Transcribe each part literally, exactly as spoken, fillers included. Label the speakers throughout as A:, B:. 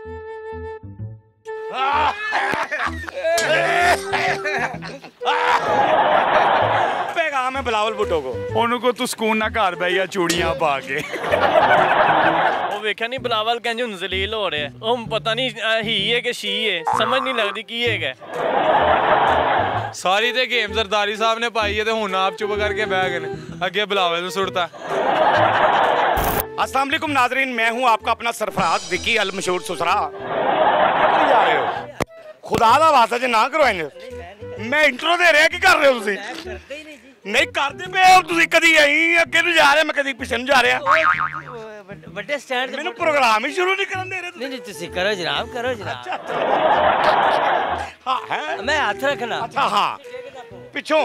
A: पैगाम है बिलावल भुट्टो को, उनको तू ਸਕੂਨ ਨਾ ਘਰ ਬਹਿ ਜਾ ਚੂੜੀਆਂ ਪਾ ਕੇ।
B: ਉਹ ਵੇਖਿਆ ਨਹੀਂ ਬਿਲਾਵਲ ਕਹਿੰਦੇ ਹੁਣ ਜ਼ਲੀਲ ਹੋ ਰਿਹਾ, ਉਹ ਪਤਾ ਨਹੀਂ ਹੀ ਹੈ ਕਿ ਸ਼ੀ ਹੈ, ਸਮਝ ਨਹੀਂ ਲੱਗਦੀ ਕੀ ਹੈਗਾ।
C: ਸਾਰੀ ਤੇ ਗੇਮ ਜ਼ਰਦਾਰੀ ਸਾਹਿਬ ਨੇ ਪਾਈ ਹੈ ਤੇ ਹੁਣ ਆਪ ਚੁੱਪ ਕਰਕੇ ਬਹਿ ਗਏ ਨੇ, ਅੱਗੇ ਬਿਲਾਵਲ ਨੂੰ ਸੁੱਟਤਾ।
A: अस्सलाम वालेकुम नाजरीन, मैं हूं आपका अपना सरफराज विकी अल मशहूर सुसरा। किधर जा रहे हो? खुदा दा वास्ता जे ना करो इन्हें, मैं इंट्रो दे रहा की कर रहे हो तुसी? नहीं करते पे हो तुसी, कदी यहीं अगे नु जा रहे, मैं कदी पिछे नु जा रहा।
D: बड़े स्टैंड
A: मैंने प्रोग्राम ही शुरू नहीं करन दे रहे।
D: नहीं नहीं तुसी करो जनाब, करो जनाब।
A: हां है,
D: मैं हाथ रखना।
A: अच्छा हां, पिछों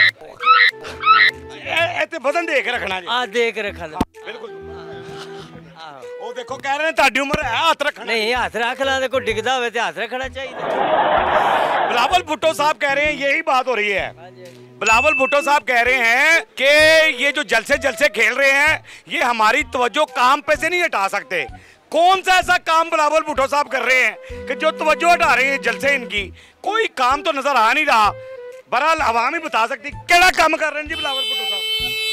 A: ए ते बदन देख रखना जी।
D: हां देख रखना
A: बिल्कुल। ਉਹ ਦੇਖੋ ਕਹਿ ਰਹੇ ਨੇ ਤੁਹਾਡੀ ਉਮਰ ਹੈ ਹੱਥ ਰੱਖਣਾ
D: नहीं, हाथ रख ला, देखो डिगदा हुए तो हाथ रखना चाहिए।
A: बिलावल भुट्टो साहब कह रहे हैं, यही बात हो रही है। बिलावल भुट्टो साहब कह रहे हैं कि ये जो जलसे जलसे खेल रहे हैं ये हमारी तवज्जो काम पे से नहीं हटा सकते। कौन सा ऐसा काम बिलावल भुट्टो साहब कर रहे हैं कि जो तवज्जो हटा रहे हैं जलसे इनकी? कोई काम तो नजर आ नहीं रहा। बहरहाल आवाम ही बता सकती केड़ा काम कर रहे हैं जी बिलावल भुट्टो साहब।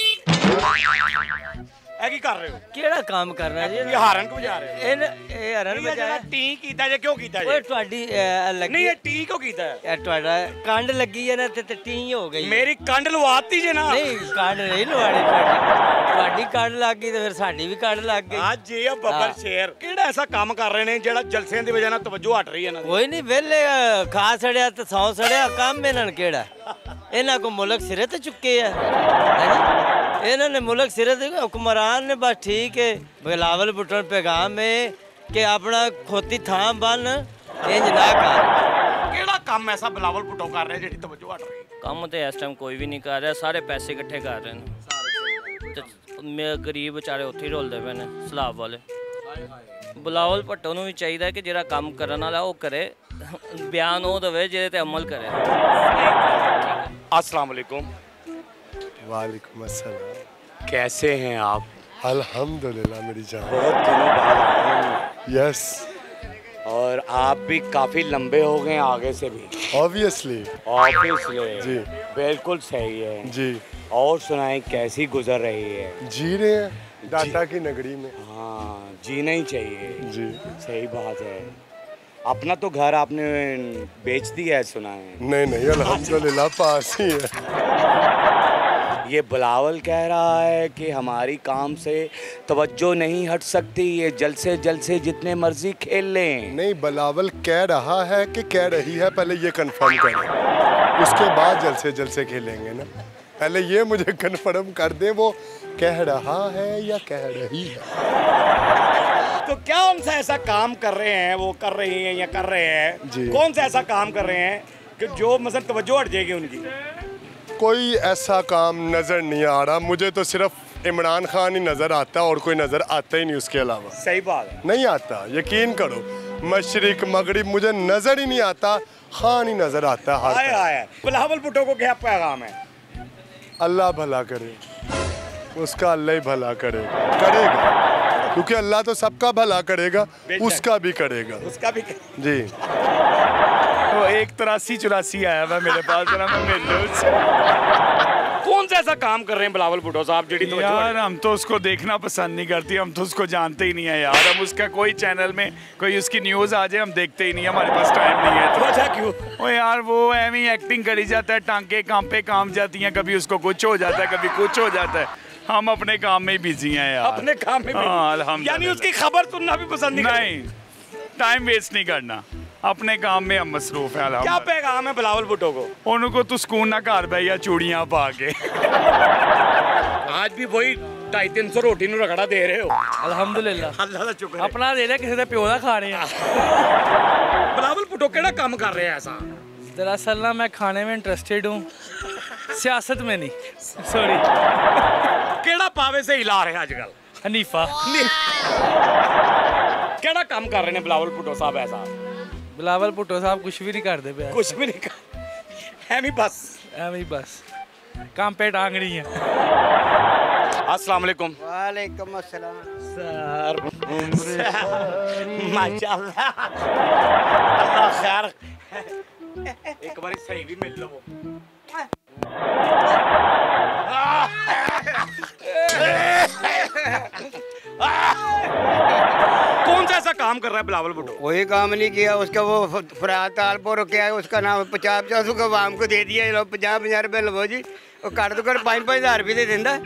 A: ਇਹ ਕੀ ਕਰ ਰਹੇ ਹੋ?
D: ਕਿਹੜਾ ਕੰਮ ਕਰਨਾ ਜੀ?
A: ਇਹ ਹਾਰਨ ਕਿਉਂ ਵਜਾ ਰਹੇ ਹੋ?
D: ਇਹ ਇਹ ਹਾਰਨ ਵਜਾਇਆ
A: ਟੀ ਕੀਤਾ ਜੇ, ਕਿਉਂ ਕੀਤਾ ਜੇ?
D: ਓਏ ਤੁਹਾਡੀ ਲੱਗੀ
A: ਨਹੀਂ, ਇਹ ਟੀ ਕਿਉਂ ਕੀਤਾ ਹੈ?
D: ਇਹ ਤੁਹਾਡਾ ਕੰਡ ਲੱਗੀ ਹੈ ਨਾ ਤੇ ਟੀ ਹੋ ਗਈ।
A: ਮੇਰੀ ਕੰਡ ਲਵਾਤੀ ਜੇ ਨਾ।
D: ਨਹੀਂ ਕੰਡ ਨਹੀਂ ਲਵਾੜੀ ਤੁਹਾਡੀ, ਤੁਹਾਡੀ ਕੰਡ ਲੱਗ ਗਈ ਤੇ ਫਿਰ ਸਾਡੀ ਵੀ ਕੰਡ ਲੱਗ ਗਈ।
A: ਅੱਜ ਇਹ ਬੱਬਰ ਸ਼ੇਰ ਕਿਹੜਾ ਐਸਾ ਕੰਮ ਕਰ ਰਹੇ ਨੇ ਜਿਹੜਾ ਜਲਸਿਆਂ ਦੀ ਵਜ੍ਹਾ ਨਾਲ ਤਵੱਜੋ ਹਟ ਰਹੀ ਹੈ ਇਹਨਾਂ ਦੀ?
D: ਕੋਈ ਨਹੀਂ ਵਿਹਲੇ ਖਾ ਸੜਿਆ ਤੇ ਸੌ ਸੜਿਆ ਕੰਮ ਇਹਨਾਂ ਨੂੰ ਕਿਹੜਾ? ਇਹਨਾਂ ਕੋ ਮੁਲਕ ਸਿਰੇ ਤੇ ਚੁੱਕੇ ਆ ਹਾਂਜੀ, ਇਹਨਾਂ ਨੇ ਮੁਲਕ ਸਿਰੇ ਤੇ ਹੁਕਮਰਾਨ ਨੇ बस ठीक है। बिलावल भुट्टो पैगाम है कि अपना खोती थां बन इंज ना कर।
A: केड़ा काम ऐसा बिलावल भुट्टो कर रहे जेडी तवज्जो हट रही?
B: ਕੰਮ ਤੇ ਇਸ ਟਾਈਮ ਕੋਈ ਵੀ ਨਹੀਂ ਕਰ ਰਿਹਾ, ਸਾਰੇ ਪੈਸੇ ਇਕੱਠੇ ਕਰ ਰਹੇ ਨੇ ਤੇ ਮੇ ਗਰੀਬ ਵਿਚਾਰੇ ਉੱਥੇ ਹੀ ਰੋਲਦੇ ਪਏ ਨੇ ਸਲਾਬ ਵਾਲੇ। ਬਿਲਾਵਲ ਭੁੱਟੋ ਨੂੰ ਵੀ ਚਾਹੀਦਾ ਕਿ ਜਿਹੜਾ ਕੰਮ ਕਰਨ ਵਾਲਾ ਉਹ ਕਰੇ, ਬਿਆਨ ਉਹ ਦੇਵੇ ਜਿਹਦੇ ਤੇ ਅਮਲ ਕਰੇ।
A: अस्सलाम वालेकुम।
E: वालेकुम अस्सलाम।
A: कैसे हैं आप?
E: अल्हम्दुलिल्लाह मेरी जान।
A: बहुत दिनों बाद आए हैं।
E: यस।
A: और आप भी काफी लंबे हो गए आगे से भी।
E: ऑब्वियसली।
A: ऑब्वियसली
E: जी
A: बिल्कुल सही है
E: जी।
A: और सुनाएं कैसी गुजर रही है?
E: जी रहे हैं डाटा की नगरी में।
A: हाँ जीना ही चाहिए
E: जी,
A: सही बात है। अपना तो घर आपने बेच दिया है सुना है?
E: नहीं नहीं अल्हम्दुलिल्लाह पास ही है।
A: ये बिलावल कह रहा है कि हमारी काम से तवज्जो नहीं हट सकती, ये जलसे जलसे जितने मर्जी खेल लें।
E: नहीं, बिलावल कह रहा है कि कह रही है, पहले ये कंफर्म करें, उसके बाद जलसे जलसे खेलेंगे ना। पहले ये मुझे कंफर्म कर दे वो कह रहा है या कह रही है।
A: तो क्या उनसे ऐसा काम कर रहे हैं, वो कर रही हैं या कर रहे हैं
E: जी?
A: कौन सा ऐसा काम कर रहे हैं कि जो मतलब तवज्जो हट जाएगी उनकी?
E: कोई ऐसा काम नज़र नहीं आ रहा मुझे, तो सिर्फ इमरान खान ही नज़र आता है और कोई नज़र आता ही नहीं उसके अलावा।
A: सही बात है,
E: नहीं आता, यकीन करो। मशरिक मगरिब मुझे नज़र ही नहीं आता, खान ही नज़र आता है।
A: आया आया बिलावल भुट्टो को क्या पैगाम है?
E: अल्लाह भला करे, उसका अल्लाह ही भला करेगा करेगा क्योंकि अल्लाह तो सबका भला करेगा, उसका भी करेगा,
A: उसका भी कर...
E: जी।
A: तो एक तिरासी चौरासी आया हुआ मेरे पास, जरा मैं मिल लूं उससे। कौन सा ऐसा काम कर रहे हैं बिलावल भुट्टो साहब जेडी तो?
F: यार हम तो उसको देखना पसंद नहीं करती, हम तो उसको जानते ही नहीं है यार। हम उसका कोई चैनल में कोई उसकी न्यूज़ आ जाए हम देखते ही नहीं है, हमारे पास टाइम नहीं है। तो
A: अच्छा क्यों?
F: ओ यार वो एवं ही एक्टिंग करी जाता है, टांके काम पे काम जाती हैं, कभी उसको कुछ हो जाता है कभी कुछ हो जाता है। हम अपने काम में ही बिजी हैं यार,
A: अपने काम में।
F: हाँ अल्हम्दुलिल्लाह।
A: यानी उसकी खबर सुनना भी पसंद नहीं?
F: नहीं, टाइम वेस्ट नहीं करना, अपने काम में हम मसरूफ है।
A: क्या पैगाम है बिलावल भुट्टो को?
F: उनको तू ਸਕੂਨ ਨਾ ਘਰ ਬਹਿ ਜਾ ਚੂੜੀਆਂ ਪਾ ਕੇ।
A: आज भी वही ढाई तीन सौ रोटी नू रगड़ा दे रहे हो?
D: अल्हम्दुलिल्लाह
A: अल्लाह दा शुक्र है।
D: अपना दे रहे किसी का प्यो का खा रहे हैं।
A: बिलावल भुट्टो केड़ा काम कर रहे हैं ऐसा?
D: दरअसल ना मैं खाने में इंटरेस्टेड हूँ, सियासत में नहीं। सॉरी।
A: केड़ा पावे से हिला रहे हैं आजकल?
D: हनीफा।
A: केड़ा काम कर रहे हैं बिलावल भुट्टो साहब ऐसा?
D: बिलावल भुट्टो साहब कुछ भी नहीं करते पे,
A: कुछ भी नहीं कर एम ही बस
D: एम ही बस काम पे टांग रही है।
A: अस्सलाम वालेकुम।
G: वालेकुम अस्सलाम
A: सर माशाल्लाह अल्लाह खैर एक बार सही भी मिल लो कौन सा ऐसा काम कर रहा है बिलावल भुट्टो?
G: कोई काम नहीं किया उसका। वो फराद तालपुर क्या है उसका नाम, पचास पचास को वाम को दे दिया, लो पचास पचास रुपये लवो जी, वो कर दो कर पाँच पाँच हज़ार रुपये दे देंदा,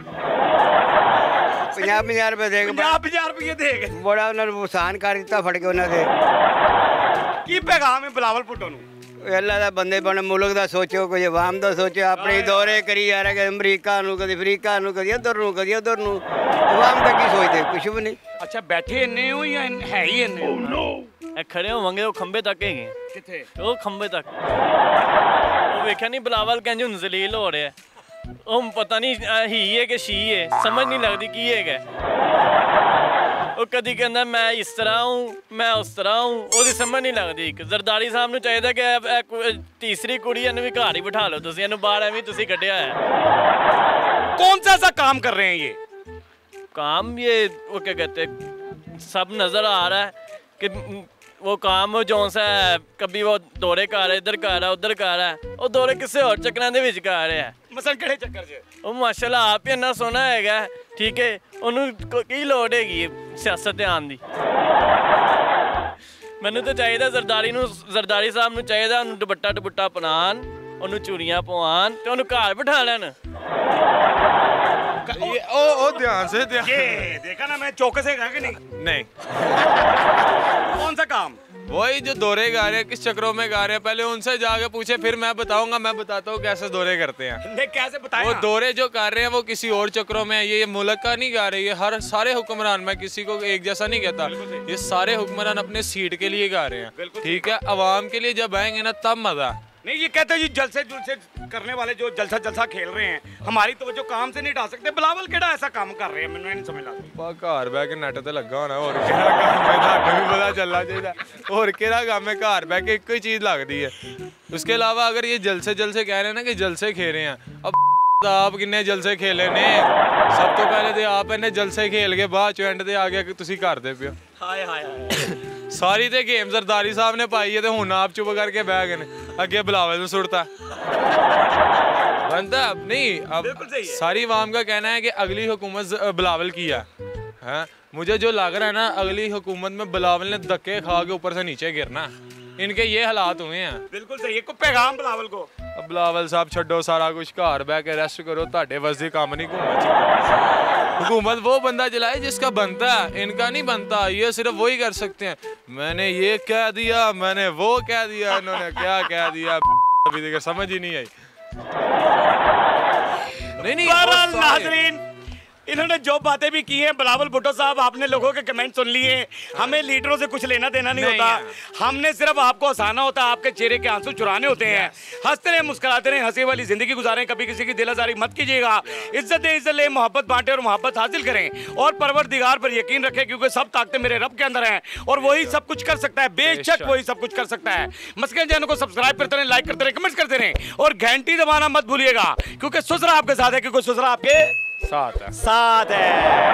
G: पचास पचास रुपये दे
A: पचास पचास रुपये दे
G: बड़ा उन्होंने वसान कर दिता फट के उन्होंने।
A: की पैगाम है बिलावल भुट्टो नूं?
G: अल्लाह दा बंदे बने, मुल्क दा सोचो, कोई अवाम दा सोचो, अपने दौरे करी जा रहे, कभी अमरीका नूं, कभी अफ्रीका नूं, कभी इधर नूं, कभी उधर नूं, अवाम दा की सोचते? कुछ भी नहीं।
A: अच्छा बैठे इन्ने हो या है ही इन्ने? oh, no.
B: खड़े होवांगे वो खंबे तक है
A: किथे?
B: वो खंबे तक वो वेख्या नहीं बिलावल कहंज हुन जलील हो रहा है, वो पता नहीं ही है कि शी है, समझ नहीं लगती की है। वो कदी कहना मैं इस तरह हूँ, मैं उस तरह हूँ, वो समझ नहीं लगती। जरदारी साहब नूं चाहिए कि तीसरी कुड़ी इन्हूं भी घर ही बिठा लो, तुसीं इन्हूं बाहर एवें तुसीं कढ़िया है।
A: कौन सा ऐसा काम कर रहे हैं ये?
B: काम ये वो क्या कहते सब नजर आ रहा है कि वो काम जो सा है, कभी वो दौरे कर रहा है, इधर कर रहा है, उधर कर रहा है, वो दौरे किसी और चक्करां दे विच कर रहा है।
A: मसलन किहड़े चक्कर च?
B: वो माशाल्लाह आप ही इन्ना सोहना हैगा, ठीक है, उन्होंने की लोड़ हैगी सियासत आन दी। मैनू तो चाहिए जरदारी नूं, जरदारी साहब नूं चाहिए उन्होंने दुपट्टा दुपट्टा पहनान, उन्होंने चूड़ियां पवान ते उन्होंने घर बिठा लैन।
C: ये ओ ओ ध्यान से ध्यान
A: ये देखा ना मैं चौकस है कि नहीं?
C: नहीं
A: कौन सा काम?
C: वही जो दौरे गा रहे हैं, किस चक्रों में गा रहे हैं, पहले उनसे जाके पूछे, फिर मैं बताऊंगा। मैं बताता हूँ कैसे दौरे करते हैं।
A: नहीं कैसे बताएं?
C: वो दौरे जो कर रहे हैं वो किसी और चक्रों में है, ये, ये मुल्क का नहीं गा रहे, ये हर सारे हुक्मरान, मैं किसी को एक जैसा नहीं कहता, ये सारे हुक्मरान अपने सीट के लिए गा रहे हैं, ठीक है। अवाम के लिए जब आएंगे ना तब मजा।
A: नहीं ये कहते हैं जी जलसे जुलसे करने वाले जो जलसा जलसा खेल रहे हैं, हमारी तवज्जो काम से नहीं हटा सकते। बिलावल केड़ा ऐसा काम कर रहे हैं, मैंने नहीं समझ लगता।
C: घर बह के नेट ते लगा होना, और केड़ा काम है, ताकू भी पता चलना चाहिए, और केड़ा काम है, घर बह के एक ही चीज लगती है। उसके अलावा अगर ये जलसे जलसे कह रहे हैं ना कि जलसे खेल रहे हैं, अब आप किन्ने जलसे खेले ने? सब तो पहले तो आप इन्हें जलसे खेल के बाद चो एंड ते आ गया कि तुसी करदे पियो।
A: हाय हाय हाय
C: सारी ते गेम जरदारी साहब ने पाई है, तो हुण आप चुप करके बह गए, अगे बिलावल नूं सुटता बनता अब नहीं। अब सारी आवाम का कहना है कि अगली हुकूमत बिलावल की है, है? मुझे जो लग रहा है ना, अगली हुकूमत में बिलावल ने धक्के खा के ऊपर से नीचे गिरना, इनके ये हालात हुए हैं।
A: बिल्कुल सही। को पैगाम बिलावल को,
C: अब बिलावल साहब छड्डो सारा कुछ, घर बह के रेस्ट करो, ताड़े वस दी काम नहीं घूमना। हुकूमत वो बंदा चलाए जिसका बनता है, इनका नहीं बनता। ये सिर्फ वही कर सकते हैं, मैंने ये कह दिया, मैंने वो कह दिया, इन्होंने क्या कह दिया, अभी तक समझ ही नहीं आई। नहीं नहीं
A: नाज़रीन, इन्होंने जो बातें भी की हैं, बिलावल भुट्टो साहब आपने लोगों के कमेंट सुन लिए। हमें लीडरों से कुछ लेना देना नहीं, नहीं होता, हमने सिर्फ आपको हंसाना होता है, आपके चेहरे के आंसू चुराने होते हैं। हंसते रहे, मुस्कुराते रहे, हंसी वाली जिंदगी गुजारें, कभी किसी की दिलाजारी मत कीजिएगा। इज्जत दे, इज्जत ले, मोहब्बत बांटे और मोहब्बत हासिल करें, और परवरदिगार पर यकीन रखें, क्योंकि सब ताकतें मेरे रब के अंदर हैं, और वही सब कुछ कर सकता है, बेशक वही सब कुछ कर सकता है। मस्किन चैनल को सब्सक्राइब करते रहें, लाइक करते रहें, कमेंट्स करते रहें, और घंटी दबाना मत भूलिएगा, क्योंकि सुसरा आपके साथ है, क्योंकि सुसरा आपके
C: साथ है
A: साथ है।